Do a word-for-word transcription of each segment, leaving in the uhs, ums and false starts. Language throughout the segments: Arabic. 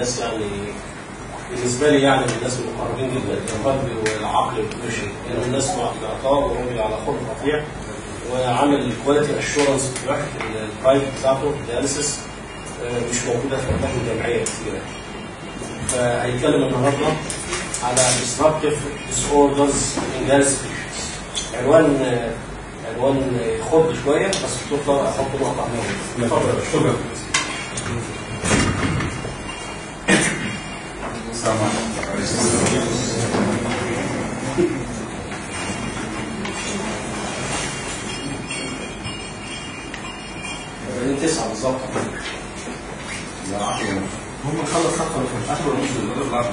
ناس يعني بالنسبه لي يعني من الناس المقربين جدا القلب والعقل وكل شيء، لانه الناس معطاء وراجل على خلق رفيع، وعامل كواليتي اشورنس في البرايفت بتاعته دياليسيس مش موجوده في اماكن جامعيه كثيره. فهيتكلم النهارده على disruptive disorders in dialysis patients. عنوان عنوان يخض شويه بس الدكتور احط نقطه عنه. اتفضل. شكرا. السلام عليكم. تسعة بالظبط. لا عشرة. هم خلص خطة في عشرة ونص الغرب العشرة.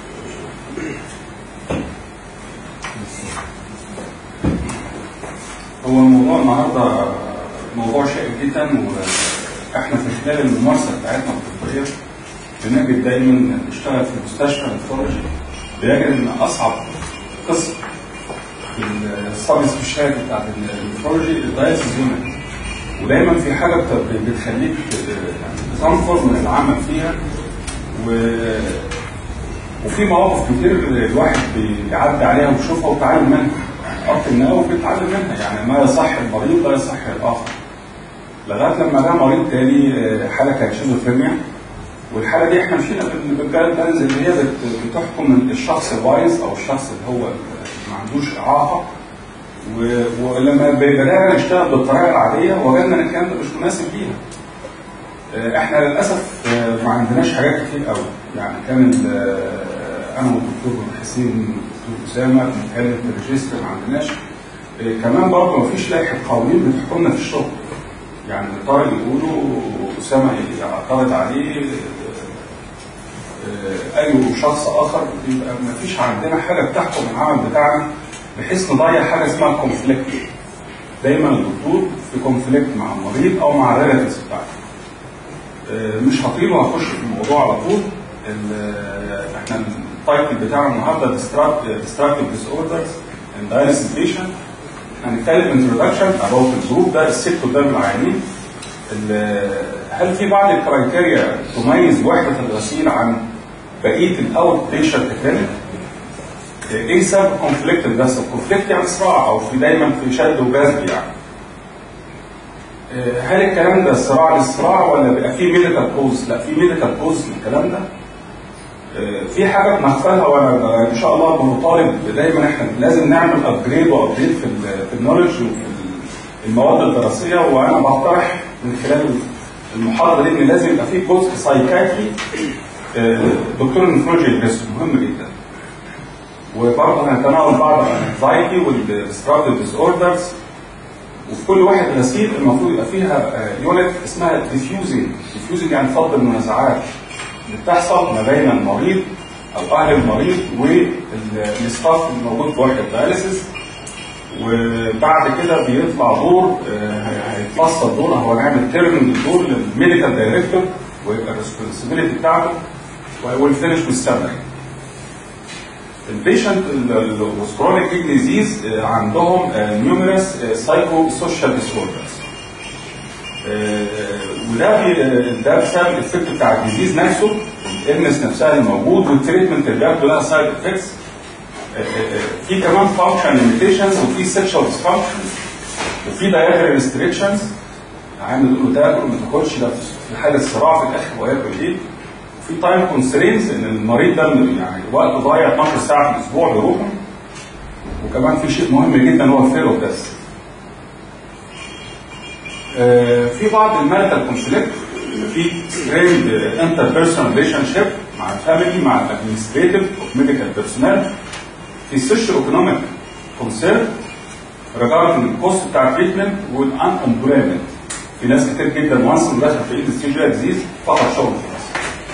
هو الموضوع النهارده موضوع شائك جدا، واحنا في خلال الممارسه بتاعتنا الطبيه بنجد دايما نشتغل في مستشفى النفرولوجي بنجد ان اصعب قسم في السب سبيشاليتي بتاعت النفرولوجي الدايليسيس يونت، ودايما في حاجه بتخليك تنفر من العمل فيها، و وفي مواقف كتير الواحد بيعدي عليها وبيشوفها وبيتعلم منها، أكتر من أول بيتعلم منها، يعني ما يصح المريض لا يصح الآخر. لغاية لما جاء مريض تاني حالة كانت شيزوفرينيا، والحالة دي احنا مشينا بالجايد لاينز اللي هي بتحكم الشخص الوايز أو الشخص اللي هو ما عندوش إعاقة، ولما بدأنا نشتغل بالطريقة العادية وجدنا إن الكلام ده مش مناسب ليها. احنا للأسف ما عندناش حاجات كتير قوي، يعني كان أنا والدكتور حسين والدكتور أسامة بنتكلم في الريجستر ما عندناش، كمان برضه ما فيش لائحة قوانين بتحكمنا في الشغل، يعني طارق يقولوا أسامة يعترض عليه أي شخص آخر، يبقى ما فيش عندنا حاجة بتحكم العمل بتاعنا بحيث نضيع حاجة اسمها كونفليكت. دايما الدكتور في كونفليكت مع المريض أو مع الريلاتيفز بتاعته. مش هطيل وهخش في الموضوع على طول. احنا التايتل بتاعنا النهارده Destructive Disorders in Dialysis Patient. هنتكلم انترودكشن about الجروب ده، الست قدام العيانين. هل في بعض الكرايتيريا تميز وحده الغسيل عن بقيه الاوت بيشنت كلينيك؟ ايه سبب كونفليكت الفيسل؟ كونفليكت يعني صراع او في دايما في شد وجذب يعني. هل الكلام ده صراع للصراع ولا بيبقى فيه ميديكال كوز؟ لا، في ميديكال كوز للكلام ده. في حاجه بنغفلها، وانا ان شاء الله بنطالب دايما احنا لازم نعمل ابجريد وابديت في في النولج وفي المواد الدراسيه، وانا بقترح من خلال المحاضره دي ان لازم يبقى في جزء سايكاتري دكتور النفرولوجي يدرسه، مهم جدا. وبرضه هنتناول بعض الانكزايتي والديستراكتيف ديس اوردرز، وفي كل واحد غسيل المفروض يبقى فيها يونت اسمها ديفيوزنج. ديفيوزنج يعني فض المنازعات اللي بتحصل ما بين المريض او اهل المريض والستاف الموجود في وحده الدياليسيس. وبعد كده بيطلع دور هيتفصل دور، هو هنعمل تيرمينج دور للميديكال دايركتور ويبقى الريسبونسبيلتي بتاعته، والفينش بالسمري. البيشنت الكرونيك كيدني ديزيز عندهم نيوميرس سايكو سوشيال ديسوردرز، وده ده بسبب الافكت بتاع الديزيز نفسه، الالنس نفسها الموجود، والتريتمنت اللي بياخده لها سايد افكتس. في كمان فانكشن ليميتيشنز، وفي سيكشوال ديسفانكشن، وفي دايركت ريستريكشنز. عامل يقول له تاكل ما تاكلش، ده في حاله صراع في الاخر هو ياكل ايه. في تايم كونسترينز ان المريض ده يعني وقته ضايع اتناشر ساعه في الاسبوع بيروحوا. وكمان في شيء مهم جدا هو الفيرو بس. في بعض الماريتال كونفليكت، في ستريند انتر بيرسونال ريليشن شيب مع الفاميلي، مع الادمنستريتيف اوف ميديكال بيرسونال. في السوشيال ايكونوميك كونسيرن ريجاردنج الكوست بتاع التريتمنت والان امبلويمنت. في ناس كتير جدا وانس دخل في الاندستريال ديزيز فقط شغل في مصر.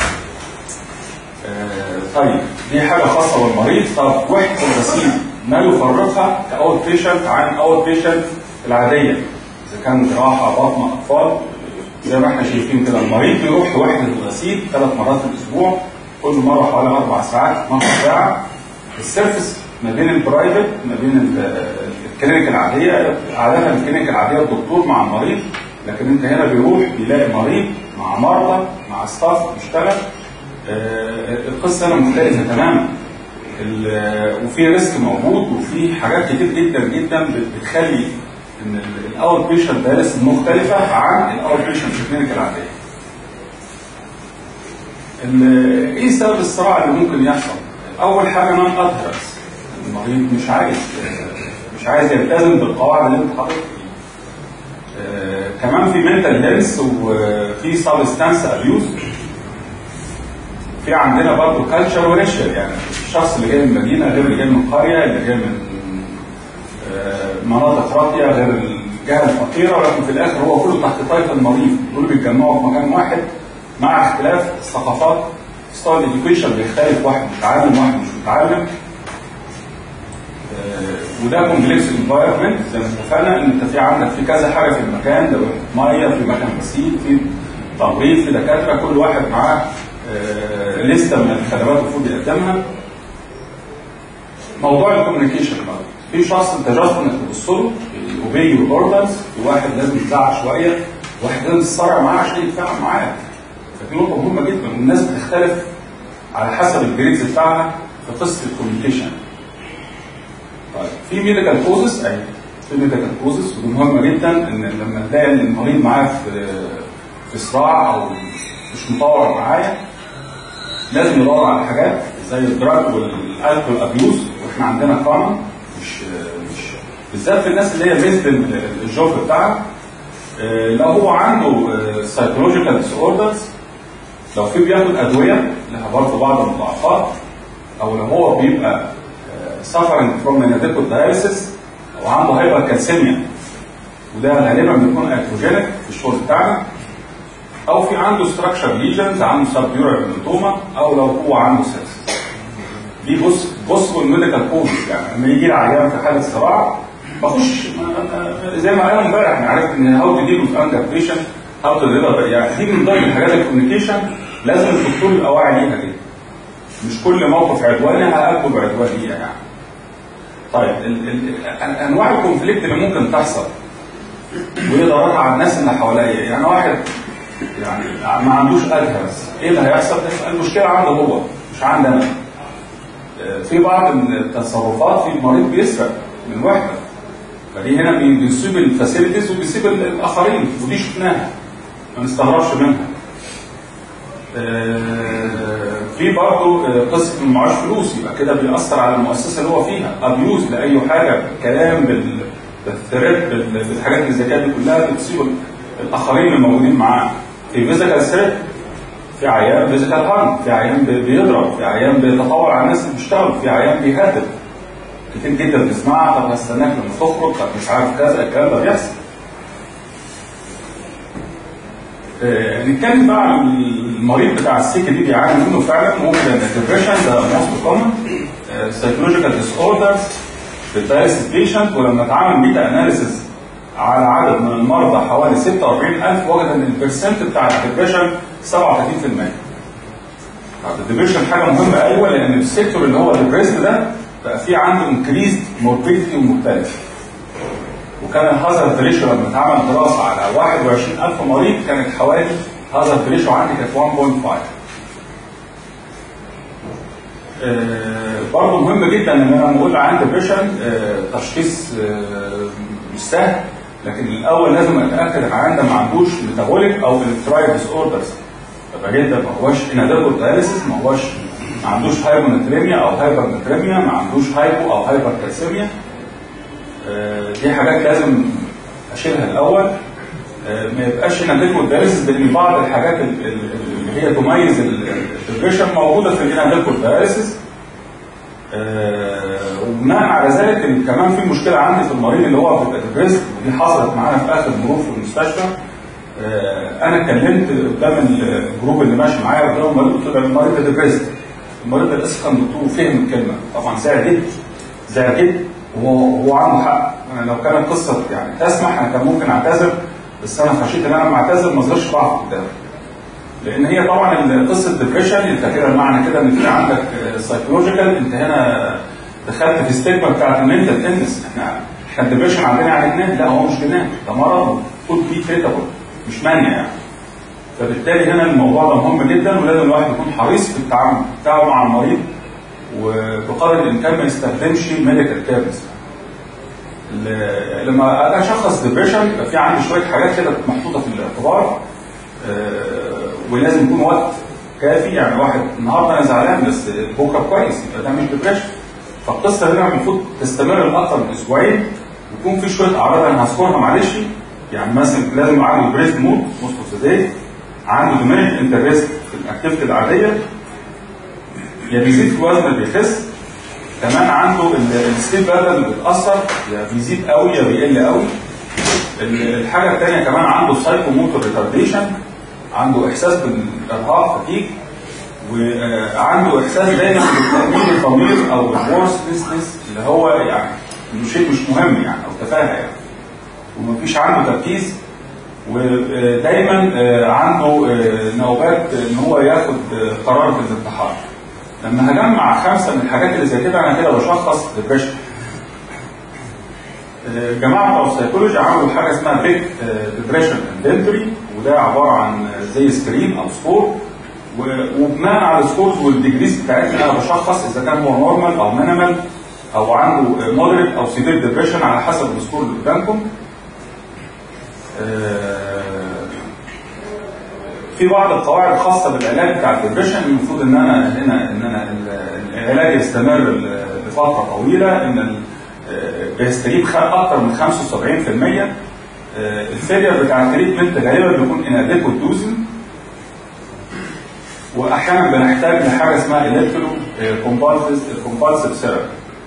آه طيب دي حاجه خاصه بالمريض. طب وحده الغسيل ما يفرقها كاوت بيشنت عن اوت بيشنت العاديه؟ اذا كان جراحه بطن اطفال زي ما احنا شايفين كده، المريض بيروح لوحده الغسيل ثلاث مرات في الاسبوع، كل مره حوالي اربع ساعات اتناشر ساعه. السيرفيس ما بين البرايفت ما بين الكلينيك العاديه، عاده الكلينيك العاديه الدكتور مع المريض، لكن انت هنا بيروح بيلاقي مريض مع مرضى مع ستاف بيشتغل، آه القصه هنا مختلفه تماما. وفي ريسك موجود وفي حاجات كتير جدا جدا بتخلي ان الاوت بيشنت دايليسيس مختلفه عن الاوت بيشنت كلينيكال العاديه. ايه سبب الصراع اللي ممكن يحصل؟ اول حاجه نون ادهرنس، المريض مش عايز مش عايز يلتزم بالقواعد اللي انت حاططها فيه. آه كمان في منتال هيلث وفي سبستانس ابيوز. في عندنا برضه كالتشر وريشيال، يعني الشخص اللي جاي من المدينه غير اللي جاي من القريه، اللي جاي من آه مناطق راقيه غير الجهه الفقيره، ولكن في الاخر هو كله تحت طايف المريض، كله بيتجمعوا في مكان واحد مع اختلاف الثقافات. ستايل اديوكيشن بيختلف، واحد متعلم واحد مش متعلم. آه وده كومبلكس انفايرمنت زي ما اتفقنا، ان انت في عندك في كذا حاجه في المكان ده، ميه، في مكان غسيل، في تمريض، في دكاتره، كل واحد معاه آه لسته من الخدمات المفروض يقدمها. موضوع الكوميونيكيشن بقى، في شخص انت جاست انك تبص له وبيجي الاوردرز، في واحد لازم يزعق شويه، واحد لازم تتصارع معاه عشان يتفاعل معاك. فدي نقطه مهمه جدا، والناس بتختلف على حسب الجريدز بتاعها في قصه الكوميونيكيشن. طيب في ميديكال كوزز، ايوه في ميديكال كوزز، ودي مهمه جدا، ان لما نلاقي ان المريض معاه في في صراع او مش مطور معايا، لازم ندور على حاجات زي الدراج والالكول ابيوز، واحنا عندنا قانون مش مش بالذات في الناس اللي هي بيزد الجوب بتاعها. لو هو عنده سايكولوجيكال ديس اوردرز، لو في بياخد ادويه لها برضه بعض المضاعفات، او لو هو بيبقى suffering from inadequate dialysis او عنده هايبر كالسيميا، وده غالبا بيكون ايتروجينيك في الشغل بتاعنا، او في عنده ستراكشر ليجنز، عنده سبيورال هيماتوما، او لو هو عنده سيلز. دي بص بص الميديكال كود، يعني لما يجي لي عيان في حاله صراع بخش زي ما قالوا امبارح، انا عرفت ان هاو تو ديل وذ انجر بيشنت، هاو تو ديل، يعني دي من ضمن الحاجات الكوميونيكيشن لازم الدكتور يبقى واعي ليها دي. مش كل موقف عدواني هاكل عدوانيه يعني. طيب ال ال انواع الكونفليكت اللي ممكن تحصل وايه ضررها على الناس اللي حواليا، يعني واحد يعني ما عندوش ادهرنس، ايه اللي هيحصل؟ المشكله عنده هو مش عندي انا. في بعض التصرفات في المريض بيسرق من الوحده، فدي هنا بيسيب الفاسيلتيز وبيسيب الاخرين، ودي شفناها ما نستغربش منها. في برضه قصه انه معاش فلوس، يبقى كده بيأثر على المؤسسه اللي هو فيها، ابيوز لاي حاجه، كلام بالثريت بالحاجات اللي زي كده دي كلها بتصيب الاخرين الموجودين معاه. في فيزيكال ثريت، في عيان فيزيكال هارم، في عيان بيضرب، في عيان بيتطور على الناس اللي بيشتغلوا، في عيان بيهدد. كتير جدا بنسمعها، طب هستناك لما تخرج، طب مش عارف كذا، الكلام ده بيحصل. آه نتكلم بقى عن المريض بتاع السكه دي بيعاني منه فعلا. ممكن الديبريشن ده موست كومن، سايكولوجيكال ديس اوردرز في الدايليسيس بيشنت، ولما اتعمل ميتا اناليسيس على عدد من المرضى حوالي ستة وأربعين ألف، وجد ان البرسنت بتاع الديبريشن سبعة وثلاثين بالمئة. طب الديبريشن حاجه مهمه ايوه، لان السيكتور اللي هو الديبريسد ده بقى في عنده انكريزد موربيديتي ومختلف. وكان الهازارد ريشيو لما اتعمل دراسه على واحد وعشرين ألف مريض كانت حوالي هازارد ريشيو عندي كانت واحد فاصلة خمسة. آه برضه مهم جدا ان انا لما اقول عندي ديبريشن آه تشخيص آه مش سهل، لكن الاول لازم اتاكد العيان ده ما عندوش ميتابوليك او الكترايد ديس اوردرز. يبقى جدا ما هوش اناديكوت دايليسيس، ما هوش ما عندوش هايبوناتريميا او هايبر ناتريميا، ما عندوش هايبو او هايبر كالسيميا. آه دي حاجات لازم اشيلها الاول. آه ما يبقاش اناديكوت دايليسيس، لان بعض الحاجات اللي هي تميز الديبريشن موجوده في الاناديكوت دايليسيس. آه وبناء على ذلك كمان في مشكله عندي في المريض اللي هو بيبقى ديبريسد، ودي حصلت معانا في اخر مرور في المستشفى. آه انا اتكلمت قدام الجروب اللي ماشي معايا قدام المريض، قلت له المريض ده ديبريسد. المريض ده لسه كان دكتور وفهم الكلمه، طبعا زعل جدا زعل جدا، وهو هو عنده حق. انا لو كانت قصه يعني تسمح انا كان ممكن اعتذر، بس انا خشيت ان انا لما اعتذر ما اظهرش ضعف قدامه. لان هي طبعا قصه الديبريشن انت كده المعنى كده ان في عندك سايكولوجيكال، انت هنا دخلت في الستيجما بتاعت المنتال تنس. احنا احنا الديبريشن عندنا يعني جنان، لا هو مش جنان، ده مرض كود بي تريتابل مش مانيا يعني. فبالتالي هنا الموضوع ده مهم جدا، ولازم الواحد يكون حريص في التعامل بتاعه مع المريض، وبقدر الامكان ما يستخدمش ميديكال كيرز. لما اجي اشخص ديبريشن يبقى في عندي شويه حاجات كده محطوطه في الاعتبار، ولازم يكون وقت كافي. يعني واحد النهارده انا زعلان بس بكره كويس، يبقى ده مش ديبريشن. فالقصه هنا المفروض تستمر لاكثر من اسبوعين، ويكون في شويه اعراض انا هذكرها معلش. يعني مثلا لازم يبقى عنده بريست مود موست اوف ذا داي، عنده ديمينيت انترست في الاكتيفيتي العاديه، يا بيزيد في الوزن يا بيخس، كمان عنده السليب باترن بيتاثر، يا بيزيد قوي يا بيقل قوي. الحاجه الثانيه كمان عنده سايكو موتور ريتارديشن، عنده احساس بالارهاق فتيج، وعنده احساس دايما بالتأنيب الضمير او الورثلسنس اللي هو يعني انه شيء مش مهم يعني او تفاهه يعني، ومفيش عنده تركيز، ودايما عنده نوبات ان هو ياخد قرار في الانتحار. لما هجمع خمسه من الحاجات اللي زي كده انا كده بشخص ديبريشن. الجماعه بتوع السيكولوجي عملوا حاجه اسمها بيك ديبريشن انفنتوري، وده عباره عن زي سكرين او سكور، وبناء على السكورز والديجريز بتاعتنا انا بشخص اذا كان هو نورمال او مينيمال او عنده مودريت او سيفير ديبريشن على حسب السكور اللي قدامكم. في بعض القواعد الخاصه بالعلاج بتاع الديبريشن المفروض ان انا هنا ان انا العلاج يستمر لفتره طويله، ان بيستجيب اكثر من خمسة وسبعين بالمئة. الفيلير بتاع التريتمنت غالبا بيكون اناديكوت دوزن، واحيانا بنحتاج لحاجه اسمها الكترو كومبالسيف ثيرابي.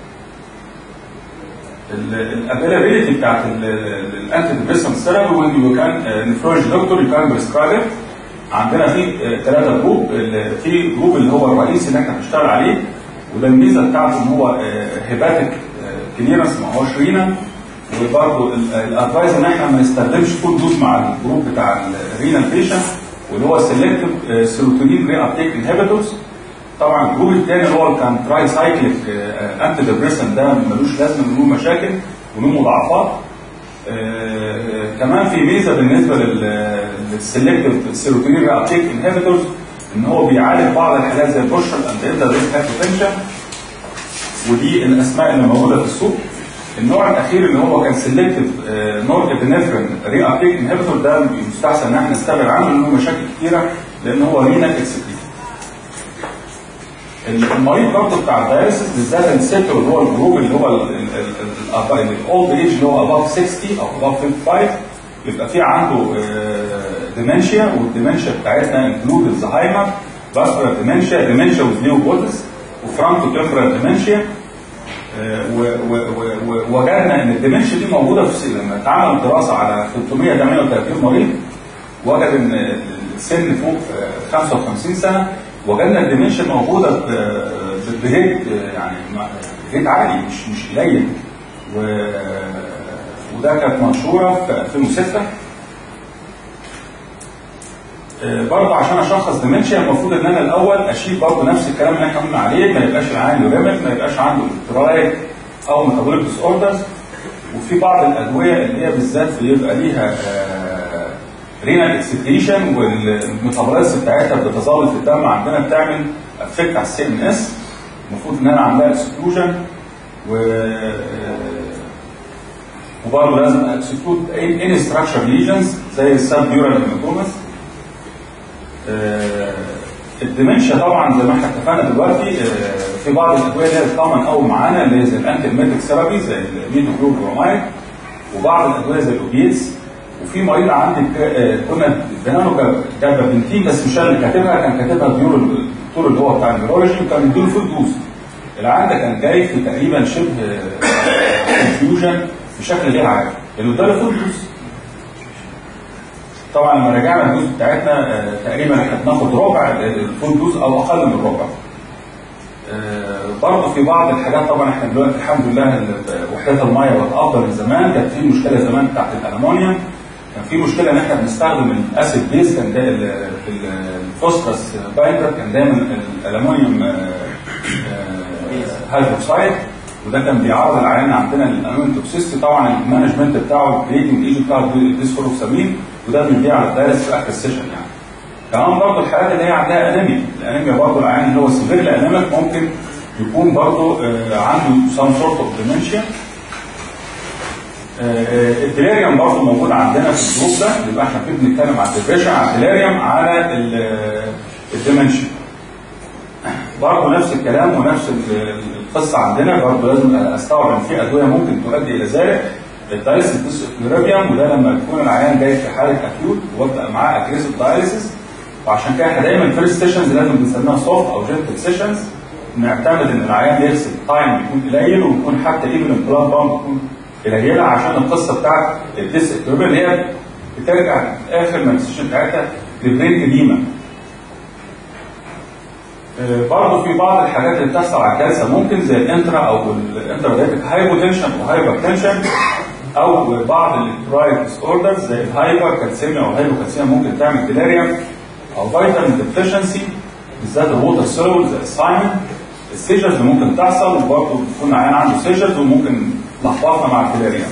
الافيلابيلتي بتاعت الانتي ديبريسنت ثيرابي وين يو كان نفرولوجي دكتور يو كان بريسكرايب. عندنا في ثلاثه جروب، في جروب اللي هو الرئيسي اللي احنا بنشتغل عليه، وده الميزه بتاعته ان هو هيباتيك كليرنس ما هوش رينا، وبرضه الادفايز ان احنا ما نستخدمش فول دوز مع الجروب بتاع الرينال بيشنت، واللي هو سيلكتيف سيروتونين ري ابتيك انهبيتورز. طبعا الجروب الثاني اللي هو كان تراي سايكليك انتي ديبريسنت ده ملوش لازمه، له مشاكل وله مضاعفات. آه كمان في ميزه بالنسبه للسيلكتيف سيروتونين ري ابتيك انهبيتورز ان هو بيعالج بعض الحالات زي البوشر اند اندريس هايبوتنشن، ودي الاسماء اللي موجوده في السوق. النوع الاخير اللي هو كان سيلكتيف نورابينفرين ري ابتيك انهبيتور، ده يستحسن ان احنا نستبعد عنه لانه مشاكل كثيره لان هو رينال اكسكريت. المريض برضه بتاع الداياليسيس بالذات الست اللي هو الجروب اللي هو الاولد ايج اللي هو اباف ستين او اباف خمسة وخمسين، يبقى في عنده ديمنشيا، والديمنشيا بتاعتنا انكلود الزهايمر، فاسكولار ديمنشيا، ديمنشيا وذ نيوبوتس، وفرونتو تمبرال ديمنشيا. ووجدنا ان الديمنشيا دي موجوده في لما اتعمل دراسه على ثلاثمئة وثمانية وثلاثين مريض، وجد ان السن فوق خمسة وخمسين سنه، وجدنا الديمنشيا موجوده بريت يعني ريت عالي مش مش قليل، وده كانت منشوره في ألفين وستة. برضه عشان اشخص ديمنشيا المفروض ان انا الاول اشيل برضه نفس الكلام اللي احنا قلنا عليه، ما يبقاش العين يوريمت، ما يبقاش عنده الكترايك او ميتابوليك ديس اوردرز. وفي بعض الادويه اللي هي بالذات بيبقى ليها رينال اكسكريشن والميتابوليزم بتاعتها بتتظلل في الدم عندنا، بتعمل افكت على السي ان اس، المفروض ان انا اعملها اكسكلوجن، و وبرضه لازم اكسكلود اني ستراكشر ليجنز زي السب ديورال هيماتوماس. الديمنشيا طبعا زي ما احنا اتفقنا دلوقتي في بعض الادويه اللي هي الكومن قوي معانا اللي هي زي الانتي ميتيك ثيرابي زي الميتوكلوبرومايد، وبعض الادويه زي الاوبيز. وفي مريض عندي كنا ادينا له جابابنتين بس مش انا اللي كاتبها، كان كاتبها الدكتور اللي هو بتاع النيورولوجي، وكان مديله فول دوز. العيان ده كان جاي في تقريبا شبه كونفيوجن بشكل غير عادي، اللي اداله فول دوز. طبعا لما رجعنا الدوز بتاعتنا تقريبا احنا بناخد ربع الفول دوز او اقل من الربع. برضه في بعض الحاجات طبعا احنا دلوقتي الحمد لله وحدات الميه بقت افضل من زمان. كانت في مشكله زمان بتاعت الالمونيوم، كان في مشكله ان احنا بنستخدم الاسيد بيز، كان ده الفوسفورس بايندر كان دايما الالمونيوم هيدروكسيد، وده كان بيعرض العيان عندنا للالمونيوم توكسيستي. طبعا المانجمنت بتاعه البريدنج ايجنت بتاعه ديسفلوكسامين، وده بنبيع على الدايرس في اخر السيشن يعني. كمان برضه الحالات اللي هي عندها انيميا، الانيميا برضه العيان اللي هو سيفير الانيميك ممكن يكون برضه عنده سام سورت اوف ديمنشيا. الديليريوم برضه موجود عندنا في الجروب ده، يبقى احنا كده بنتكلم على الديبريشن، على الديليريوم، على الديمنشيا. برضه نفس الكلام ونفس القصه عندنا، برضه لازم استوعب ان في ادويه ممكن تؤدي الى ذلك. الدايليسيس ديسكليريبيوم، وده لما يكون العيان جاي في حاله اكيوت وابدا معاه اجريسيف دايليسيس، وعشان كده احنا دايما الفيرست سيشنز لازم بنسميها سوفت او جنتل سيشنز، نعتمد ان العيان يرسل تايم يكون قليل، ويكون حتى ايفن البلاد بامب يكون قليله، عشان القصه بتاعت الديسكليريبيوم اللي هي بترجع في اخر المانيفستيشن بتاعتها لبرين اديما. برضه في بعض الحاجات اللي بتحصل على الجلسه ممكن زي الانترا او الانترا هايبوتنشن او هايبرتنشن، او بعض الالكترولايت ديس اوردرز زي الهايبر كالسيميا او الهايبوكالسيميا ممكن تعمل ديليريوم، او فيتامين ديفيشنسي بالذات الووتر سولول زي السايمن. السيجرز اللي ممكن تحصل، وبرضه بيكون عيان عنده سيجرز وممكن لخبطنا مع الديليريوم.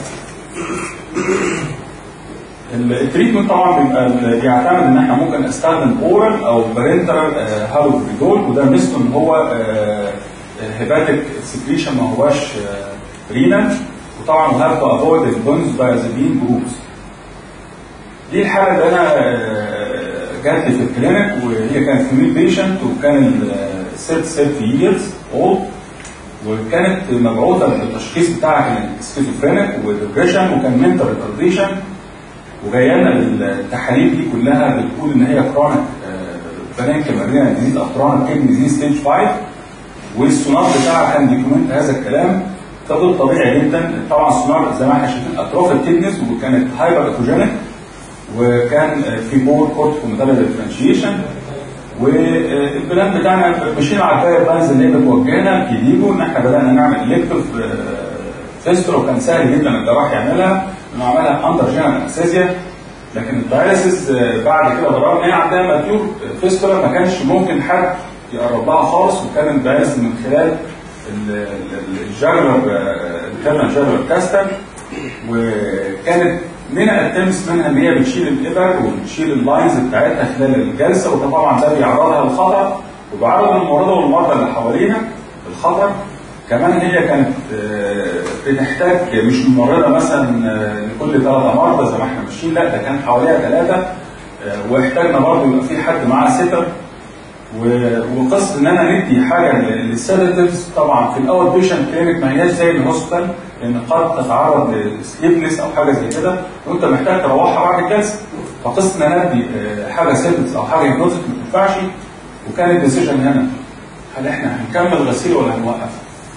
التريتمنت طبعا بيبقى بيعتمد ان احنا ممكن استخدم اورال او بارنترال هالوبريدول، وده ميزته ان هو هيباتيك سكريشن، ما هواش رينال، وطبعا we have to avoid البنزودايازيبين جروبس. دي الحاله اللي انا جات لي في الكلينيك، وهي كانت فيميل بيشنت، وكان الست ثلاثين years old، وكانت مبعوثه بالتشخيص بتاعها كان سكيزوفرينيك وديبريشن، وكان منتال ريتارديشن، وجايه لنا التحاليل دي كلها بتقول ان هي كرونيك برينكيمال رينال ديزيز او كرونيك كيدني ديزيز ستيج خمسة، والسونار بتاعها كان بيكومنت هذا الكلام. فده طبيعي جدا. طبعا السونار زي ما احنا شايفين اتروفيك كيدنيز، وكانت هايبر اتروجينيك، وكان في بور كورتيكوميدالري ديفرنشيشن، والبلان بتاعنا مشينا على الجايد لاينز اللي هي بتوجهنا كيديجو، ان احنا بدانا نعمل الكتف فيستر، وكان سهل جدا الجراح يعملها، انه عملها اندر جينال انستيزيا. لكن الدايليسيس بعد كده بالرغم ان هي عندها ماتيور فيستولا ما كانش ممكن حد يقرب لها خالص، وكان الدايليسيس من خلال الجاجلر الكلمه جاجلر كاستر، وكانت من التمس منها ان هي بتشيل الابر وبتشيل اللاينز بتاعتها خلال الجلسه، وطبعا ده بيعرضها للخطر، وبيعرض الممرضه والمرضى اللي حواليها الخطر. كمان هي كانت بتحتاج مش ممرضه مثلا لكل ثلاثه مرضى زي ما احنا ماشيين، لا ده كان حواليها ثلاثه، واحتاجنا برضه يبقى في حد معاه ستر. وقصه ان انا ندي حاجه للسيداتيفز طبعا في الاول بيشنت كلينيك ما هياش زي الهوسبيتال، لان قد تتعرض لسليبنس او حاجه زي كده، وانت محتاج تروحها بعد الجلسه. فقصه ان انا ادي حاجه سيداتيفز او حاجه هيبنوتيك ما تنفعش. وكان الديسيجن هنا هل احنا هنكمل غسيل ولا هنوقف؟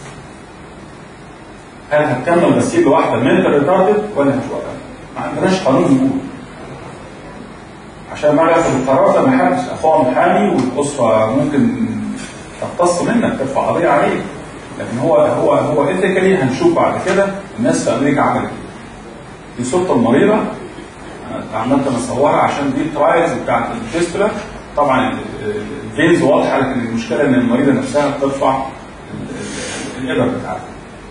هل هتكمل غسيل لواحده منتال ريتاردد ولا هتوقف؟ ما عندناش قانون يقول. عشان ما ياخد القرار ده ما حدش اخوه محامي، والاسره ممكن تقتص منك ترفع قضيه عليه. لكن هو هو هو ايثيكالي هنشوف بعد كده الناس في امريكا عملت ايه. دي صوره المريضه انا عملت اصورها عشان دي الترايلز بتاعت الفيستولا. طبعا الفينز واضحه، لكن المشكله ان المريضه نفسها بترفع الابر بتاعتها.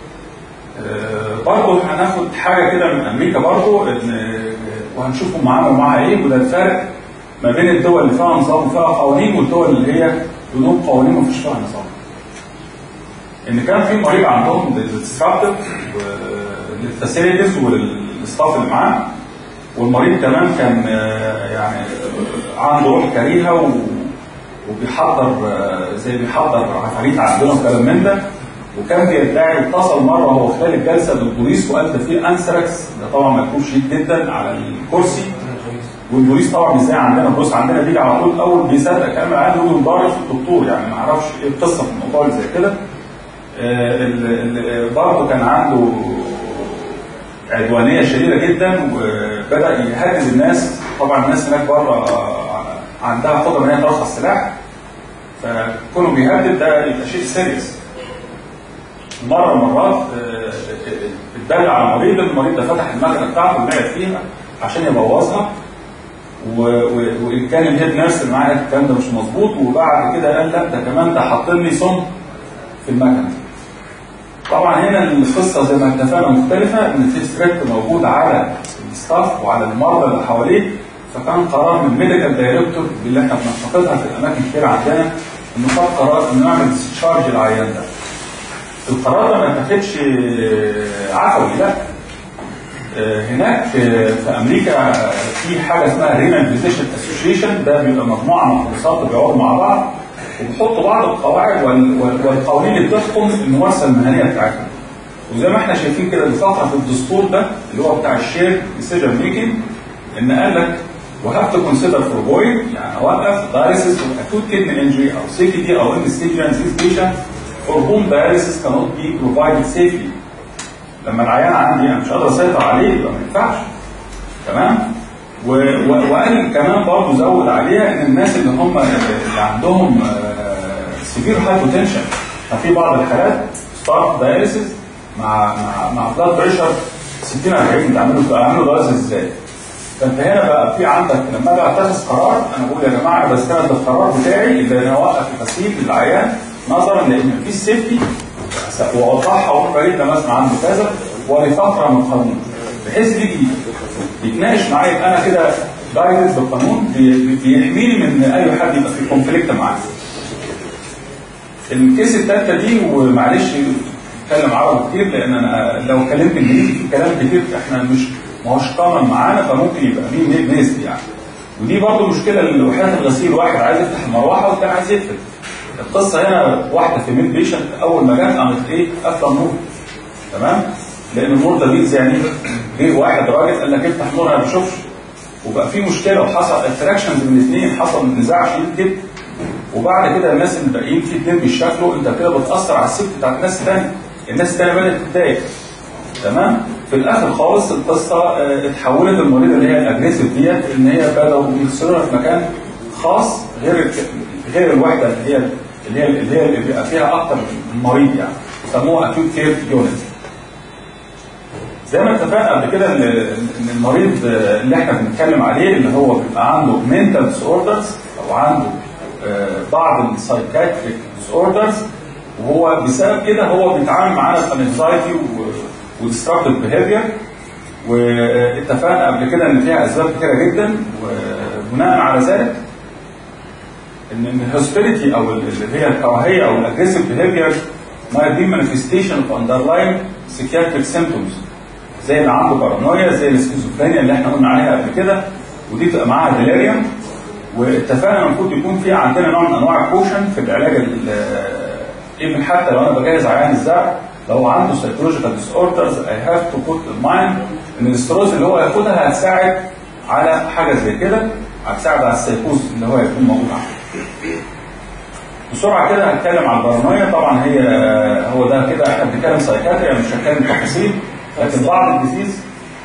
برضه هناخد حاجه كده من امريكا برضه، وهنشوفهم معانا ومعها ايه، وده الفرق ما بين الدول اللي فيها نظام وفيها قوانين والدول اللي هي بدون قوانين ومفيش فيها نظام. ان كان في مريض عندهم ديسرابتيف للفاسيلتيز وللستاف اللي معاه، والمريض كمان كان يعني عنده روح كريهه وبيحضر زي بيحضر عفاريت عندنا وكلام من ده، وكان بيدعي اتصل مره وهو خلال الجلسه بالبوليس وقال ده في انثراكس، ده طبعا مكتوب شديد جدا على الكرسي. والبوليس طبعا مش زي عندنا، البوليس عندنا بيجي على طول اول بيصدق كلام العيان يقول مضارب في الدكتور، يعني ما اعرفش ايه القصه في الموضوع اللي زي كده. برضه كان عنده عدوانيه شديده جدا، وبدا يهدد الناس. طبعا الناس هناك بره عندها قدره ان هي ترخص سلاح، فكونه بيهدد ده يبقى شيء سيريس. مره من المرات اتبلع على المريض، المريض ده فتح المكنه بتاعته ولعب فيها عشان يبوظها، وان كان الهيد نيرس اللي معايا الكلام ده مش مظبوط، وبعد كده قال لا ده كمان ده حاط لي سم في المكنه. طبعا هنا القصه زي ما اتفقنا مختلفه، ان في ستريكت موجود على الستاف وعلى المرضى اللي حواليه، فكان قرار من الميديكال دايركتور اللي احنا بنفتقدها في الاماكن كتير عندنا انه خد قرار انه يعمل ديسشارج العيان ده. القرار ده ما اتاخدش عفوي، لا. هناك في, في امريكا في حاجه اسمها رينال فيزيشن اسوشيشن، ده بيبقى مجموعه من الخصوصات بيقعدوا مع بعض وبيحطوا بعض القواعد والقوانين اللي بتحكم الممارسه المهنيه بتاعتهم. وزي ما احنا شايفين كده الفقره في الدستور ده اللي هو بتاع الشير ديسيجن ميكنج، ان قال لك وهاف تو كونسيدر فور بوينت، يعني اوقف دايليسيس واكوت كيدني انجري او سي كي دي او ان ستيجن ديزيز بيشنت فور هوم دايليسيس كانوت بي بروفايدد سيفلي. لما العيان عندي انا مش قادر اسيطر عليه يبقى ما ينفعش. تمام؟ وقال كمان برضه زود عليها ان الناس اللي هم اللي عندهم سيفير هايبوتنشن، ففي بعض الحالات ستارت دايليسيس مع مع مع بلاد بريشر ستين أربعين، تعملوا تعملوا دايليسيس ازاي؟ فانت هنا بقى في عندك لما اجي اتخذ قرار انا بقول يا جماعه انا بستند القرار بتاعي اللي انا اوقف الغسيل للعيان نظرا لان في السيفتي واوضحها واقول جدا مثلا عنده كذا ولفتره من القانون، بحيث يجي يتناقش معايا انا كده دايركت بالقانون بيحميني من اي حد يبقى في كونفليكت معايا. الكيس الثالثه دي ومعلش اتكلم عربي كتير لان انا لو اتكلمت انجليزي في كلام كتير احنا مش ما هوش كومن معانا فممكن يبقى ليه نيست يعني. ودي برضه مشكله لوحدات الغسيل، واحد عايز يفتح المروحه والثاني عايز يقفل. القصه هنا واحده في ميد بيشنت اول ما جت قامت ايه قافله النور. تمام؟ لان النور ده بيز يعني غير واحد راجل قال لك افتح النور انا ما بشوفش. وبقى في مشكله وحصل اتراكشنز من الاثنين، حصل نزاع شديد جدا. وبعد كده الناس اللي باقيين في اثنين بيشتغلوا انت كده بتاثر على السيفتي بتاعت الناس الثانيه. الناس الثانيه بدات تتضايق. تمام؟ في الاخر خالص القصه اه اتحولت المريضه اللي هي الاجريسيف ديت ان هي بداوا يغسلوها في مكان خاص غير غير الوحده اللي هي اللي هي اللي هي اللي بيبقى فيها اكتر من مريض يعني، سموها اكيوت كير يونت. زي ما اتفقنا قبل كده ان المريض اللي احنا بنتكلم عليه اللي هو بيبقى عنده mental disorders او عنده بعض السايكاتريك disorders، وهو بسبب كده هو بيتعامل معانا بانكزايتي وديستراكتيف بيهيفير. واتفقنا قبل كده ان فيها اسباب كتيره جدا، وبناء على ذلك ان الهوستيليتي او اللي هي الكراهيه او الاجريسيف بيهيفير might be manifestation of underlying psychiatric symptoms زي اللي عنده بارانويا، زي السكيزوفرينيا اللي احنا قلنا عليها قبل كده، ودي تبقى معاها ديليريوم. واتفقنا المفروض يكون في عندنا نوع من انواع الكوشن في العلاج ايفن حتى لو انا بجهز عيان الزرع لو عنده سايكولوجيكال ديس اوردرز اي هاف تو بوت ان مايند ان الاستروز اللي هو ياخدها هتساعد على حاجه زي كده، هتساعد على السايكوز اللي هو يكون موجود عنده. بسرعه كده هنتكلم عن البارانويا. طبعا هي هو ده كده احنا بنتكلم سايكاتري يعني مش هنتكلم تفاصيل، لكن بعض الديزيز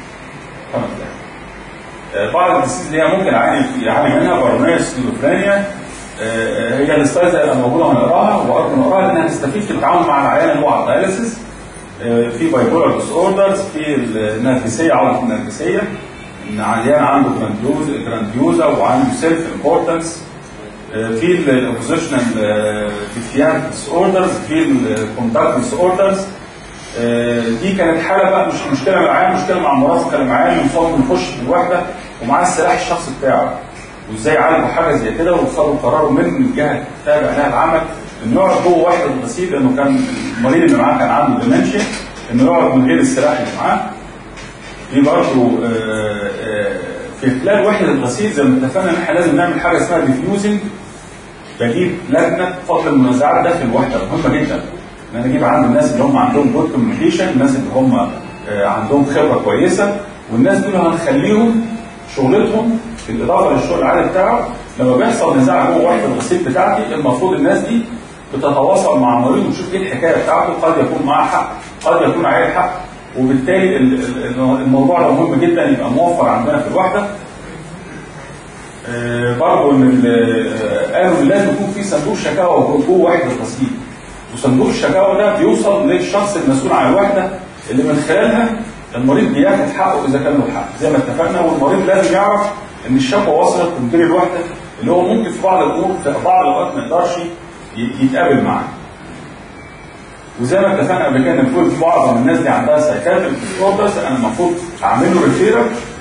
بعض الديزيز اللي هي ممكن يعاني منها بارانويا سكيزوفرينيا هي الستايلز اللي موجوده هنقراها وارجو نقراها لانها تستفيد في التعامل مع العيان اللي هو على الدايليسيس. في بايبولار ديس اوردرز، في النرجسيه عضله النرجسيه ان عيان عنده جرانديوز جرانديوزا وعنده سيلف امبورتنس، في الاوبوزيشنال ديفيانت ديس اوردرز، في الكوندكت ديس اوردرز. دي كانت حاله بقى مش مشكله مع العيان، مشكله مع المرافق اللي معاه اللي مصاب نخش في الوحده ومعاه السلاح الشخصي بتاعه وازاي يعالجوا حاجه زي كده، وخدوا قرار من الجهه اللي تتابع لها العمل انه يقعد جوه وحده الغسيل لانه كان المريض اللي معاه كان عنده ديمنشيا، انه يقعد من غير السلاح اللي معاه. دي برضه في خلال وحده الغسيل زي ما اتفقنا ان احنا لازم نعمل حاجه اسمها ديفيوزنج، بجيب لجنه فصل المنازعات داخل الوحده مهمه جدا. ان انا اجيب عند الناس اللي هم عندهم جود كوميونيكيشن، الناس اللي هم عندهم خبره كويسه، والناس دول هنخليهم شغلتهم بالاضافه للشغل العادي بتاعه لما بيحصل نزاع جوه وحده الغسيل بتاعتي المفروض الناس دي بتتواصل مع المريض وتشوف ايه الحكايه بتاعته، قد يكون معاه حق قد يكون عليه حق، وبالتالي الموضوع ده مهم جدا يبقى موفر عندنا في الوحده. برضه ان قالوا ان لازم يكون في صندوق شكاوى جوه وحده الغسيل، وصندوق الشكاوى ده بيوصل للشخص المسؤول عن الوحده اللي من خلالها المريض بياخد حقه اذا كان له حق زي ما اتفقنا، والمريض لازم يعرف ان الشكوى وصلت لمدير الوحده اللي هو ممكن في بعض الامور في بعض الاوقات ما يقدرش يتقابل معاه. وزي ما اتفقنا قبل كده ان في بعض من الناس دي عندها سايكاتريك ديسوردرز انا المفروض اعمل له ريفيرال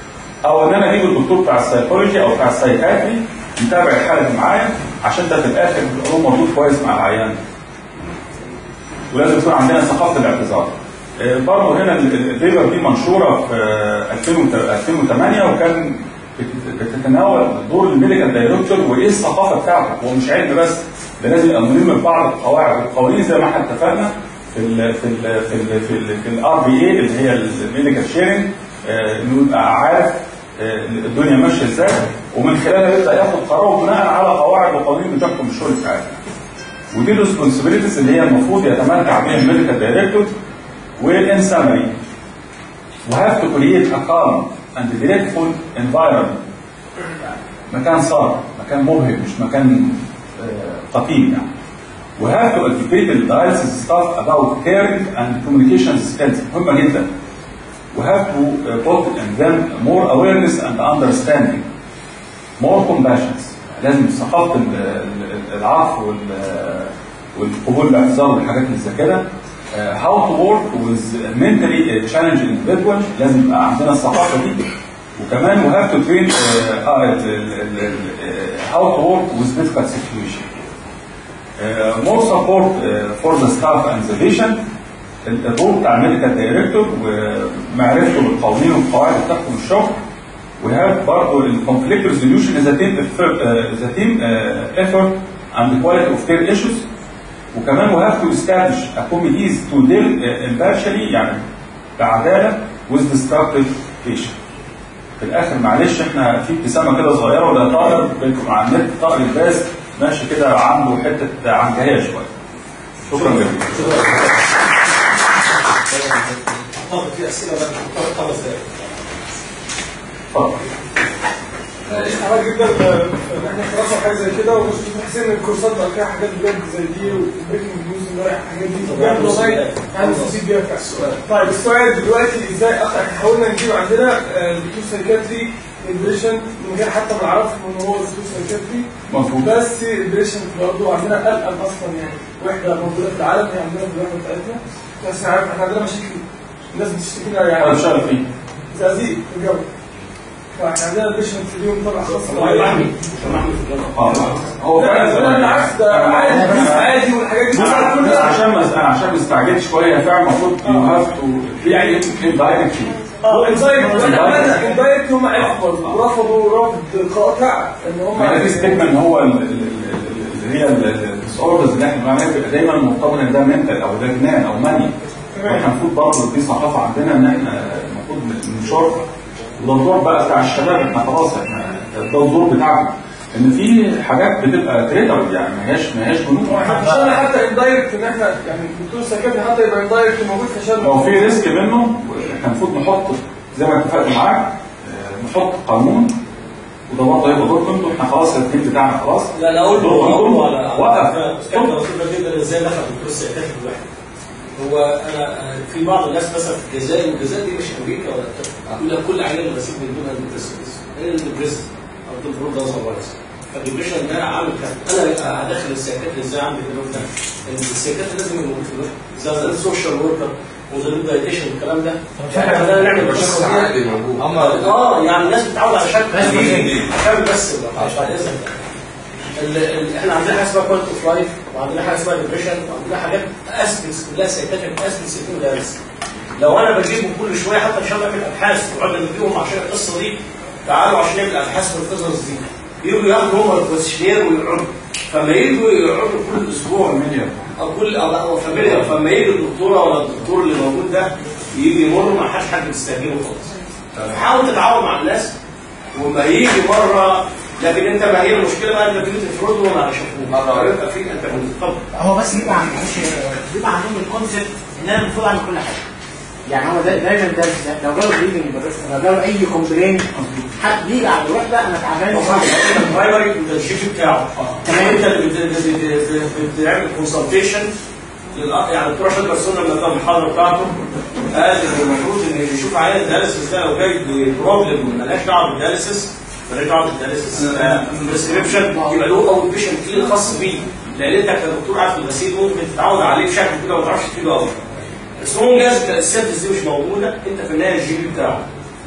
او ان انا اجيب الدكتور بتاع السايكولوجي او بتاع السايكاتري يتابع الحاله دي معايا، عشان ده في الاخر هو موجود كويس مع العيان. ولازم يكون عندنا ثقافه الاعتذار. برضه هنا البيبر دي منشوره في ألفين وثمانية، وكان بتتناول دور الميديكال دايركتور وايه الثقافه بتاعته. هو مش علم بس، ده لازم يبقى ملم ببعض القواعد والقوانين زي ما احنا اتفقنا في ال في ال في ال في ال في الار بي اي اللي هي الميديكال شيرنج، انه يبقى عارف الدنيا ماشيه ازاي، ومن خلالها يبدا ياخد قرار بناء على قواعد وقوانين بتحكم الشغل بتاعته. ودي الريسبونسبيلتيز اللي هي المفروض يتمتع بها الميديكال دايركتور. وان سمري we have to create a calm and grateful environment. مكان صار، مكان مبهج، مش مكان قتيل يعني. We have to educate the dialysis staff about caring and communication skills. مهمة جدا. We have to put in them more awareness and understanding. More compassion. لازم ثقافة العفو والقبول بالاعتذار والحاجات اللي زي كده. How to work with mentally challenged individuals. لازم يبقى عندنا الثقافة دي. وكمان we have to train uh, uh, how to work with difficult situation. Uh, more support uh, for the staff and the patient. الدور بتاع الميديكال دايركتور ومعرفته بالقوانين والقواعد اللي بتحكم الشغل. We have برضه الconflict resolution is a team effort, uh, is a team uh, effort and the quality of care issues. وكمان we have to establish a committees to deal uh, impartially يعني بعدالة with destructive patient. في الآخر معلش احنا في ابتسامة كده صغيرة ولا طالب بينكم على النت، طالب الباس ماشي كده عنده حتة عنجهية شوية. شكرا جزيلا. طب في أسئلة بقى خمس دقايق. اتفضل. سعيد جدا ان احنا درسنا حاجه زي كده، ومش حاسين ان الكورسات بقى فيها حاجات بجد زي دي، والبريكنج نيوز امبارح الحاجات دي بجد والله يعني نصيب بيها فعلا. طيب السؤال دلوقتي ازاي احنا حاولنا نجيب عندنا دكتور سايكاتري البريشن من غير حتى ما نعرف ان هو دكتور سايكاتري مظبوط، بس البريشن برضه عندنا قلقان اصلا يعني وحده موجوده في العالم هي عندنا في الوحده بتاعتنا، بس عارف احنا عندنا مشاكل الناس بتشتكي لنا يعني انا شغال فيه زقازيق في الجو، فاحنا عندنا البيشنت اليوم طبعا خاص محمي مش محمي في الجنة. اه هو فعلا بالعكس ده عادي عادي والحاجات دي انا عشان انا عشان ما استعجلتش شويه فعلا المفروض يو هاف تو يعني دايركت اه الدايركت هم عرفوا رفضوا رفض قاطع ان هم يعني في ستيجما ان هو اللي هي الديسوردرز اللي احنا بنعملها بتبقى دايما مرتبطه ان ده منتال او ده جنان او ماني. احنا المفروض برضه في ثقافه عندنا ان احنا المفروض ننشرها، وده الدور بقى بتاع الشباب. احنا خلاص احنا ده الدور بتاعنا ان في حاجات بتبقى كريتر يعني ما هياش ما هياش جنون. احنا عشان حتى اندايركت ان احنا يعني الدكتور ساكت حتى يبقى اندايركت موجود في شباب لو في ريسك منه احنا المفروض نحط زي ما اتفقت معاك نحط قانون، وده برضه هيبقى دوركم انتوا. احنا خلاص التيم بتاعنا خلاص. لا لا اقول له على وقف كان بسيطه جدا ازاي دخل الدكتور ساكت في الواحد. هو انا في بعض الناس مثلا في الجزائر، والجزائر دي مش امريكا ولا يقول لك كل عيان غسيل من دون الدبريس ايه الدبريس او الدبرون ده فيروس. فالدبريشن ده عامل كده انا هدخل السيكات ازاي عندي في الوقت ده؟ السيكات لازم يبقى موجود في الوقت زي السوشيال وركر وزي الدايتيشن والكلام ده. احنا نعمل بس عادي موجود اه يعني الناس بتتعود على شكل كامل بس بعد اذنك. احنا عندنا حاجه اسمها كواليتي اوف لايف، وعندنا حاجه اسمها ديبريشن، وعندنا حاجات اسبكس كلها سايكاتريك اسبكس يكون دارس. لو انا بجيبهم كل شويه حتى ان شاء الله اعمل ابحاث وقعدنا نديهم عشان القصه دي، تعالوا عشان نعمل ابحاث في القصص دي، يجوا ياخدوا هم الكويشنير ويقعدوا، فما يجوا يقعدوا كل اسبوع او كل او فاميليا، فما يجي الدكتوره ولا الدكتور اللي موجود ده يجي يمر ما حدش حد بيستهجنه خالص. حاول تتعاون مع الناس وما يجي مره، لكن انت ما هي المشكله بقى انك انت تفرضه وما شافوه يبقى فيك انت متفضل. هو بس بيبقى معلش بيبقى عندهم الكونسيبت ان انا المفروض اعمل كل حاجه. يعني هو دايما ده لو جاله بريدنج لو جاله اي كومبلين حد بيجي على الوحده انا تعبان البرايمري الجي بتاعه تمام. انت اللي بتعمل كونسلتيشن يعني الدكتور احمد برسون لما كان المحاضره بتاعته قال ان المفروض ان يشوف عيان الدياليسيس ده لو جاي بروبلم مالهاش دعوه بالدياليسيس مالهاش دعوه بالدياليسيس بريسكريبشن يبقى له او بيشنت كلين خاص بيه، لان انت كدكتور قاعد في الغسيل ممكن تتعود عليه بشكل كده وما تعرفش تفيده قوي. بس هو جاز السيرفيس دي مش موجوده، انت في النهايه الجي بي بتاعه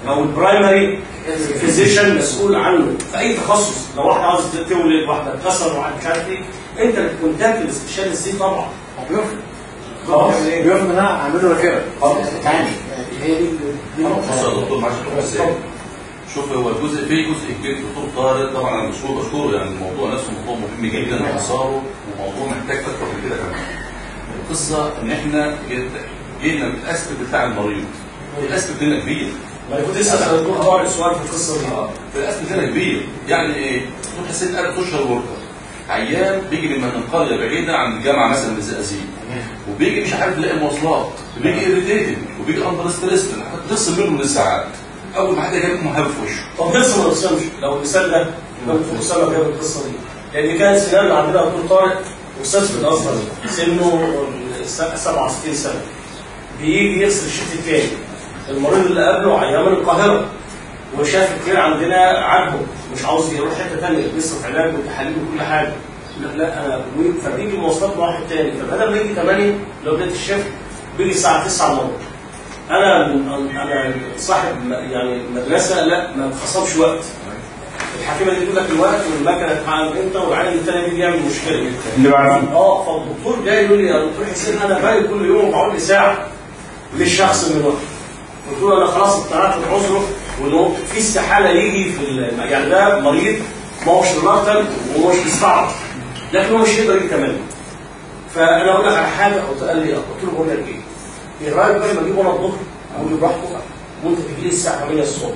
او البرايمري فيزيشن مسؤول عنه في اي تخصص. لو واحده عاوزه تولد، واحده اتكسر، واحد مش عارف ايه، انت اللي كونتاكت الاستشاريست دي طبعا. بيرفض خلاص بيرفض ان انا اعمل له ريفيرال خلاص تعالى. هي دي دي بص يا دكتور معلش ازاي؟ شوف هو الجزء فيه جزء كبير دكتور طارق طبعا انا بشكره بشكره يعني الموضوع نفسه موضوع مهم جدا واثاره وموضوع محتاج اكتر من كده كمان. القصه ان احنا جينا بالاسبب بتاع المريض. الاسبب هنا كبير. ما كنت لسه دكتور طارق سؤال في القصه دي. اه الاسبب هنا كبير يعني ايه؟ دكتور حسين قال سوشيال وركر عيان بيجي من قريه بعيده عن الجامعه مثلا الزقازيق وبيجي مش عارف يلاقي مواصلات وبيجي اريتيتد وبيجي اندر ستريس تفصل منه للساعات اول ما حد جاب مهاب في وشه. طب نفصل ما نفصلش لو المثال ده لو دكتور اسامه جاب القصه دي لان كان سنان عندنا دكتور طارق استاذ في الازهر سنه سبعة وستين سنه بيجي يغسل الشيت الثاني. المريض اللي قبله عيان من القاهره وشاف الكلير عندنا عاجبه مش عاوز يروح حته ثانيه لسه في علاج وتحاليل وكل حاجه. لا لا انا فبيجي مواصلات مع واحد ثاني فبدل ما يجي ثمانية لو بدات الشيفت بيجي الساعه تسعة النهار. انا انا صاحب يعني مدرسه لا ما بخصمش وقت. الحكيمه دي تقول لك الوقت والمكنه تتعامل امتى والعيل الثاني بيجي يعمل مشكله. اللي بعده اه فالدكتور جاي يقول لي يا دكتور حسين انا باجي كل يوم بقعد لي ساعه للشخص من وقت. قلت له انا خلاص اقتنعت بعذره وانه في استحاله يجي في يعني ده مريض ما هوش مرتب وهو مش مستعرض لكن هو مش يقدر يجي كمان. فانا اقول لك على حاجه او قال لي قلت له بقول لك ايه؟ ايه رايك بدل ما اجيب انا الظهر اقول له براحته وانت تجي لي الساعه ثمانية الصبح.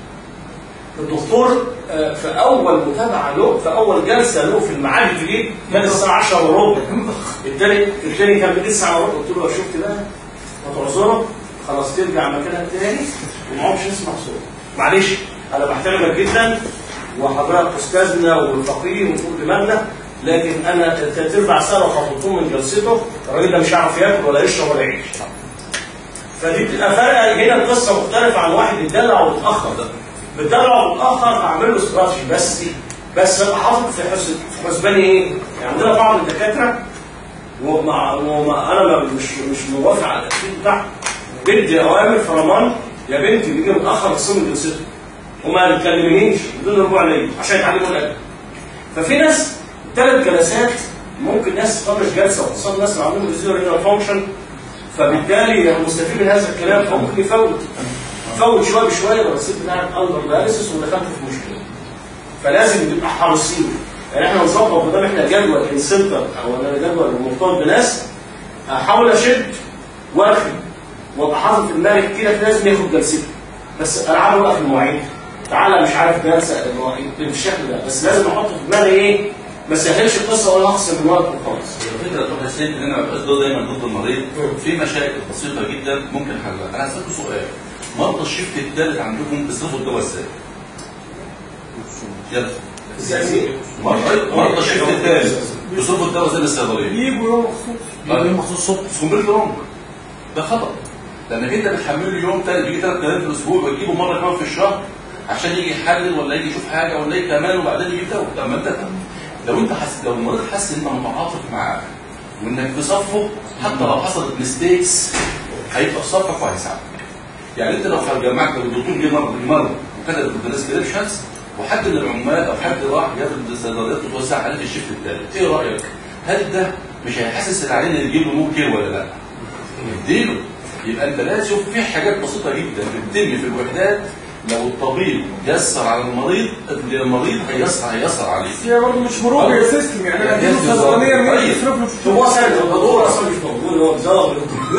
الدكتور في اول متابعه له في اول جلسه له في المعالج الجديد كان الساعه عشرة وربع. الثاني الثاني كان بدي الساعه وربع. قلت له شفت بقى هتعذره خلاص ترجع مكانك تاني وما عادش اسمع صوت. معلش انا بحترمك جدا وحضرتك استاذنا والفقيه وفوق دماغنا لكن انا ثلاث ارباع سنه خطبتهم من جلسته الراجل ده مش هيعرف ياكل ولا يشرب ولا يعيش. فدي بتبقى فارقه هنا القصه مختلفه عن واحد بيتدلع وبيتاخر. بيتدلع وبيتاخر اعمل له استراتيجي بس بس ابقى حاطط في حسب في حسباني ايه؟ يعني عندنا بعض الدكاتره ومع ومع انا مش مش موافق على التفكير بتاعهم بدي اوامر فرمان يا بنتي بيجي متاخر تصوم جلسته وما تكلمنيش بدون رجوع ليا عشان يتعلموا الادب. ففي ناس ثلاث جلسات ممكن ناس تطنش جلسه وخصوصا الناس اللي عندهم فيزيورينال فانكشن فبالتالي المستفيد من هذا الكلام فممكن يفوت يفوت شويه بشويه لو الست بتاعت اندر دايلسيس ودخلت في مشكله. فلازم نبقى حريصين يعني احنا نظبط ما دام احنا جدول انسنتر او انا جدول مرتبط بناس احاول اشد واخد وابقى حاطط في دماغي كتير لازم ياخد جلسته بس العبه بقى في المواعيد. تعالى مش عارف جلسه المواعيد بالشكل ده بس لازم احط في دماغي ايه ما سهلش القصه ولا اخسر من وقت وخلاص. الفكره دكتور حسين ان انا ما ببقاش دايما ضد المريض في مشاكل بسيطه جدا ممكن حلها. انا هسالكم سؤال مرضى الشيفت الثالث عندكم بيصرفوا الدواء ازاي؟ يلا ازاي؟ مرضى الشيفت الثالث بيصرفوا الدواء زي الصيدليه يجيبوا يوم مخصوص يوم مخصوص الصبح كومبليت رونج. ده خطا لانك انت بتحمله يوم ثالث بيجي ثلاث ايام في الاسبوع وتجيبه مره كمان في الشهر عشان يجي يحلل ولا يجي يشوف حاجه ولا يجي كمان وبعدين يجيب دواء. طب ما انت لو انت حس... لو المريض حس ان انت متعاطف معاه وانك في صفه حتى لو حصلت ميستيكس هيبقى في صفك وهيساعدك. يعني انت لو جمعت لو الدكتور جه مره مره وكتب البريسكريبشنز وحد من العمال او حد راح ياخد الصيدليات وتوزع عليه في الشيفت الثالث ايه رايك؟ هل ده مش هيحسس العيان اللي يجيب له مو كير ولا لا؟ يديله. يبقى انت لازم تشوف في حاجات بسيطه جدا بتتم في الوحدات لو الطبيب يسر على المريض المريض هيسر هيسر عليه. هي برضه مش مرور هي سيستم يعني انا اديله صيدلانيه من يصرف له في هو سهل الدكتور اصلا مش موجود هو بيزوغ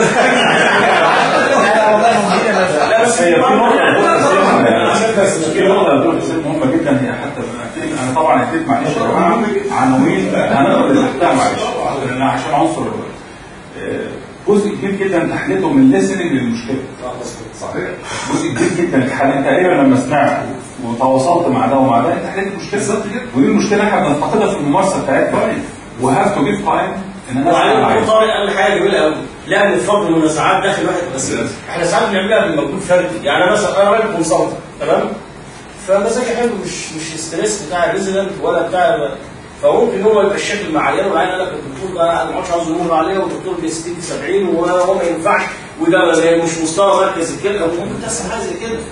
لا والله موجوده لا بس هي في نقطة في نقطة مهمة جدا هي حتى أنا طبعا هديت معلش يا جماعة عناوين هنقدر نفتحها معلش لأن عشان عنصر الوقت. جزء كبير جدا تحليته من listening للمشكلة. صحيح. جزء كبير جدا الحالة تقريبا لما سمعت وتواصلت مع ده ومع ده انت حليت المشكلة ودي المشكلة احنا بنفتقدها في الممارسة بتاعتنا. وهاف تو جيف تايم ان انا وعلى طارق قال حاجه جميله قوي لا من الفضل المنازعات داخل واحد بس احنا ساعات بنعملها بالمجهود فردي. يعني انا مثلا انا راجل كونسلتنت تمام فمزاجي حلو مش مش ستريس بتاع ريزيدنت ولا بتاع فممكن هو يبقى الشكل مع عيال والعيال قال لك الدكتور ده انا ما عادش عاوز امر عليه والدكتور بيستيك سبعين وهو ما ينفعش وده مش مستوى مركز الكلى ممكن تحصل حاجه زي كده.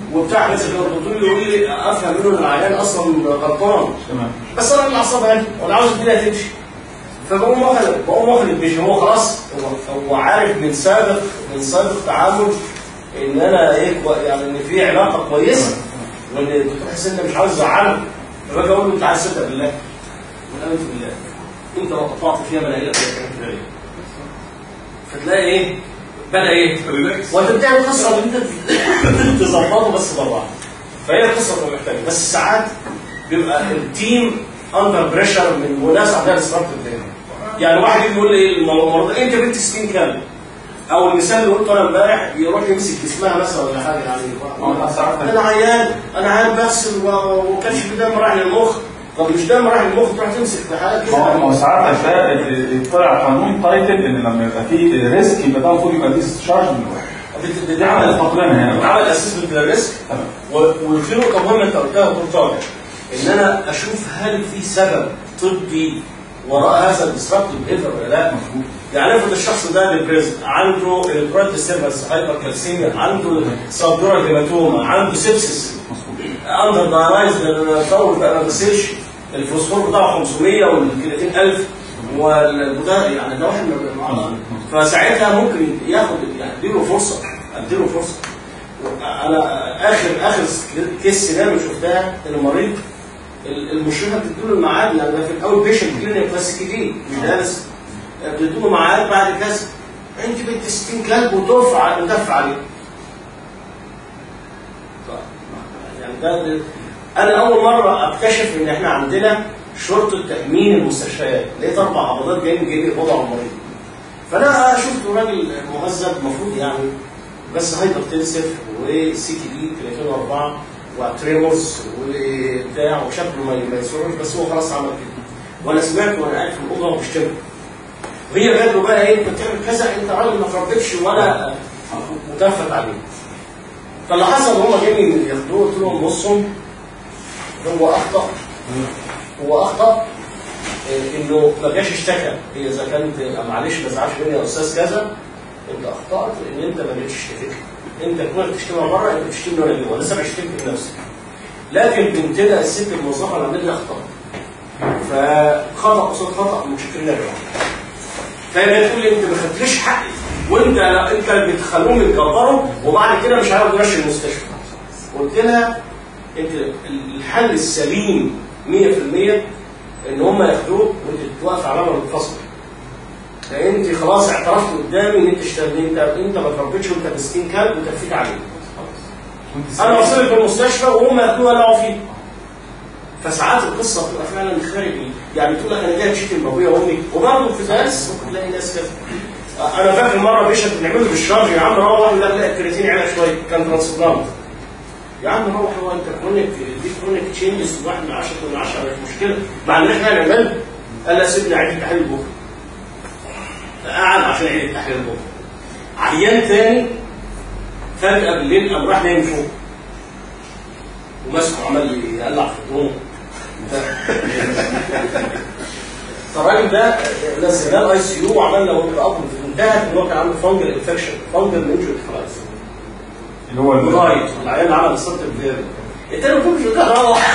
وبتاع لسه كده الدكتور يقول لي افهم منه ان العيان اصلا غلطان. تمام. بس انا اللي اعصابها هادي وانا عاوز الدنيا تمشي. فبقوم واخد بقوم واخد البيشن هو خلاص هو, هو عارف من سابق من سابق تعامل ان انا ايه يعني ان في علاقه كويسه وان الدكتور حسين ده مش عاوز يزعله. فباجي اقول له انت عايز تصدق بالله والامن بالله انت لو قطعت فيها ملايين كده فتلاقي ايه بدا ايه وانت بتعمل قصه ان انت تظبطه بس بالراحه. فهي القصه بتبقى محتاجه بس ساعات بيبقى التيم اندر بريشر من ناس عندها الاسراف الدنيا. يعني واحد يجي يقول لي ايه الموضوع انت بنت ستين كلب او المثال اللي قلته انا امبارح يروح يمسك جسمها مثلا ولا حاجه يعني انا عيان انا عيان بغسل وكانش في دم رايح للمخ. طب مش دم رايح للمخ تروح تمسك في حاجه كده. ما هو ساعات عشان طلع قانون تايتل ان لما يبقى في ريسك يبقى ده المفروض يبقى ديسشارج من الواحد. ده عمل فقرنا هنا عمل اسسمنت للريسك. وفي نقطه مهمه انت قلتها دكتور طارق ان انا اشوف هل في سبب طبي وراء هذا الديسربتيف بيهيفير ولا لا. يعني افرض الشخص ده ديبريسد عنده البروت ديستربنس هايبر كالسيميا عنده سبدورال هيماتوما عنده سيبسيس اندر دايرايز طول بقى ما بيغسلش الفوسفور بتاعه خمسمية والكرياتين ألف والبوتاسيوم يعني ده واحد من فساعتها ممكن ياخد يعني اديله فرصه اديله فرصه. انا اخر اخر كيس سيناريو شفتها المريض المشرفه بتديله الميعاد يعني ده في الاول بيشنت كلينيك بس جديد مش دارس بتديله ميعاد بعد كذا انت بنت ستين كلب وتدفع وتدفع عليه. يعني ده انا اول مره اكتشف ان احنا عندنا شرطه تامين المستشفيات لقيت اربع عبادات جايين جايين يقبضوا على المريض. فانا شفت راجل مهذب المفروض يعني بس هايبر تنسف وسي تي دي ثلاثين واربعة وتريمورز وبتاع وشكله ما يسرش بس هو خلاص عمل كده. وانا سمعت وانا قاعد في الاوضه وبشتغل وهي قالت له بقى ايه انت بتعمل كذا انت راجل ما تربيتش ولا متفق عليه. فاللي حصل هم جايين ياخدوه قلت لهم بصوا هو اخطا هو اخطا انه ما جاش اشتكى هي اذا كانت معلش ما تزعلش مني يا استاذ كذا انت اخطات ان انت ما جيتش اشتكيت. انت كنت بتشتمها بره انت بتشتمني وانا جوه لسه بشتمت بنفسي. لكن بنتنا الست الموظفه اللي عملت لي اخطاء فخطا قصاد خطا مشكلنا بقى. فهي بتقول لي انت ما خدتليش حقي وانت انت اللي بتخلوهم يتكبروا وبعد كده مش عارف تمشي المستشفى. قلت لها انت الحل السليم مية في المية ان هم ياخدوك وانت توقف علامه الفصل. لان انت خلاص اعترفت قدامي ان انت اشتغلت انت انت ما تربيتش وانت مسكين كلب وتكفيك عليه. انا وصلت المستشفى وهم ياخدوها يلعبوا فيه. فساعات القصه بتبقى فعلا خارج يعني تقول لك انا جاي اشتم بابويا وامي وبرضه في ناس ممكن تلاقي ناس كده. انا فاكر مره بيشهد بنعمله بالشارج يا عم روح لا لا الكرياتين عالي شويه كان ترانسبلانت. يا عم روح هو انت كرونيك دي كرونيك تشينجز واحد من عشرة من عشرة مش مشكله مع ان احنا هنعمل قال لا سيبني اعيد التحليل بكره. فقعد عشان يعيد التحليل بكره. عيان تاني فجاه بالليل قام راح نايم فوق وماسكه عمال يقلع في النوم. فالراجل ده نزلناه الاي سي يو وعملنا ورك اب انتهت ان هو كان عنده فانجل انفكشن فانجل منجر خلاص اللي هو الرايت العيان اللي عمل الصوت الفيري التاني ما كنتش ده روح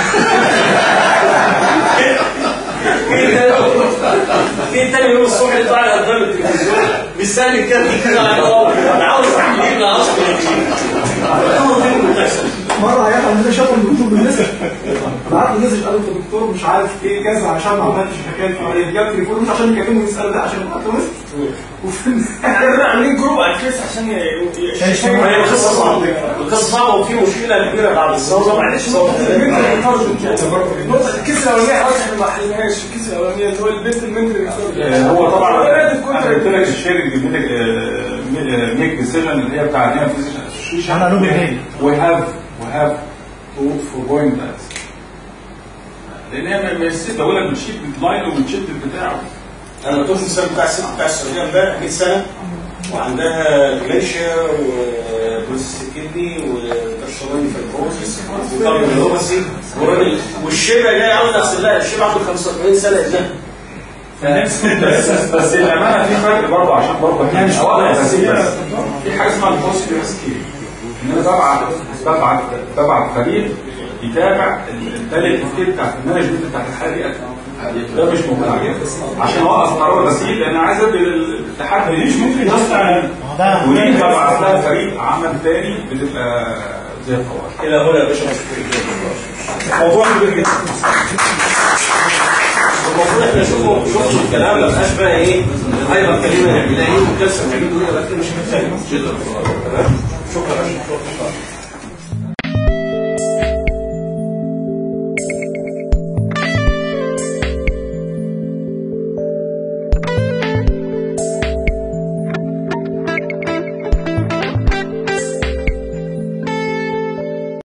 في تاني يوم الصبح يطلع لي قدام التلفزيون مستني كده انا عاوز احكي لك اصلا مره عيال عندنا شافوا الدكتور بالنسبه بعت له مسج قال له الدكتور مش عارف ايه كذا عشان ما عملتش حكايه فعاليه جاب تليفون مش عشان يكلمه يساله ده عشان يبعت له مسج وفي احنا عاملين جروب على الفيس عشان هي القصه صعبه القصه صعبه وفي مشكله كبيره بعد الصوره معلش الكيس الاولانيه اصلا ما حلناهاش الكيس الاولانيه اللي هو البنت المنتري هو طبعا انا قلت لك الشيرنج ميك ديسيجن اللي هي بتاع الدينا فيزيشن انا نوبل هيل وي هاف وي هاف تو فور جوينج ذات لان هي ما يصير بقول لك بتشيل اللاين وبتشيل البتاع. انا قلت لكم السنه بتاع الست بتاع السعوديه امبارح مية سنه وعندها ديمنشيا وبروسيس كيدني وتشربني في البروسيس وكارديولوجي والراجل والشيبه جاي عاوز اغسل لها الشيبه عنده خمسة وأربعين سنه ابنها. بس بس الامانه في فرق برضه عشان برضه احنا مش واضح بس في حاجه اسمها البوست ريسكي ان انا طبعا ببعت ببعت فريق يتابع التالي التفكير بتاعت المانجمنت بتاعت الحاله دي. ده مش موجود عليه عشان اوقف قرار غسيل، لان انا عايز ادي الاتحاد مش ممكن يصنع ودي ببعت لها فريق عمل تاني بتبقى زي القواعد. الى هنا يا باشا موضوع كبير جدا. المفروض احنا نشوفه شوفوا الكلام ما بقاش بقى ايه هايبر كلمه نعملها ايه وكسر نعمله ايه، لكن مش محتاج. تمام؟ شكرا.